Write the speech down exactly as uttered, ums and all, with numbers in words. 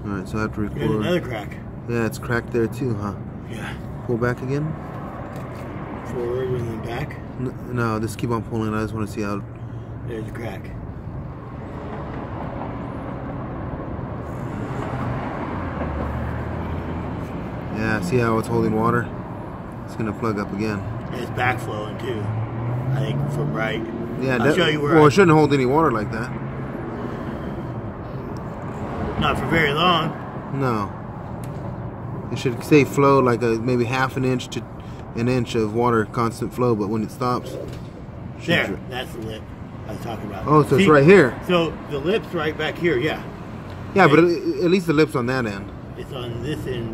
Alright, so I have to record. There's another crack. Yeah, it's cracked there too, huh? Yeah. Pull back again? Forward and then back? N no, just keep on pulling. I just want to see how... There's a crack. Yeah, see how it's holding water? It's going to plug up again. And it's backflowing too. I think from right. Yeah, I'll show you where well, I, it shouldn't hold any water like that. Not for very long. No. It should stay flow like a maybe half an inch to an inch of water, constant flow, but when it stops... There, that's the lip I was talking about. Oh, so See, it's right here. So the lip's right back here, yeah. Yeah, right. but at least the lip's on that end. It's on this end